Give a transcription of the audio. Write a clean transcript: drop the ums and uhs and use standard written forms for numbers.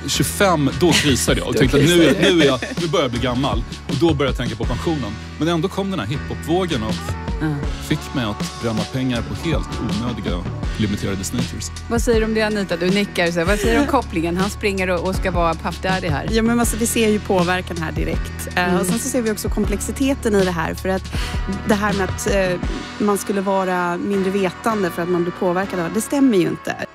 25, då krisade jag och tänkte att nu börjar jag bli gammal. Och då började jag tänka på pensionen. Men ändå kom den här hiphop-vågen och fick mig att bränna pengar på helt onödiga limiterade sneakers. Vad säger du om det, Anita? Du nickar. Så. Vad säger du om kopplingen? Han springer och ska vara Puff Daddy här. Ja, men alltså, vi ser ju påverkan här direkt. Och sen så ser vi också komplexiteten i det här. För att det här med att man skulle vara mindre vetande för att man blir påverkad av det stämmer ju inte.